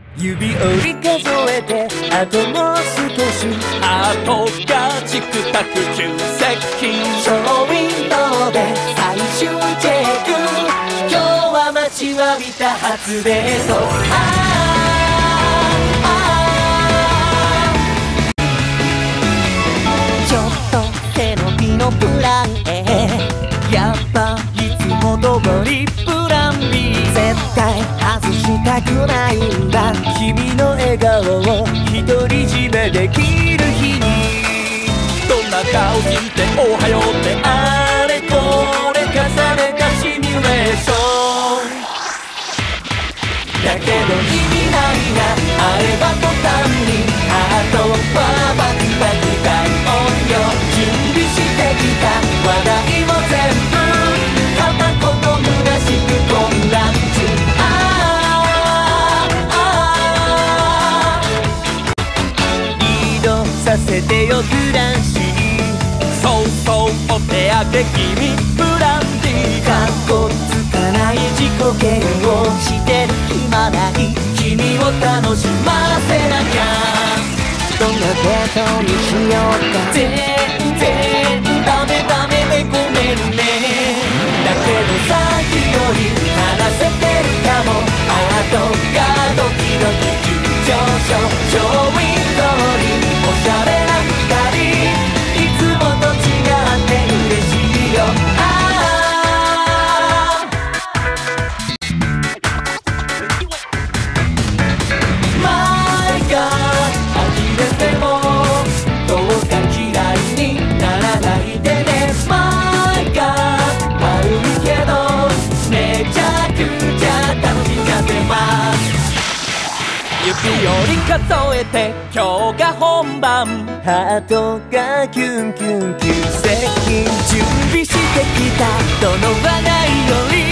指折り数えてあともう少し、 あとがチクタク急接近、 ショーウィンドウで最終チェック、今日は待ちわびた初デート。ちょっと背伸びのプラン A、 やっぱいつも通りプラン B、 絶対外したくないんだ君の笑顔を独り占めできる日に。 どんな顔しておはようってあれこれ重ねたシミュレーションだけど意味ないな、あれば途端にハートはバクバク大音量、準備してきた話題も全部片言虚しく混乱中。移動させてよグランシー、 そうそうお手上げ君ブランディー、 かっこつかない自己嫌悪してる暇ない、君を楽しませなきゃ。どんなデートにしようか、全然ダメダメでごめんね。だけどさっきより話せてるかも、あとがドキドキ急上昇、ショーウィンドウにおしゃれな二人、いつもと違って嬉しいよ。 指折り数えて今日が本番、 ハートがキュンキュン急接近、準備してきたどの話題より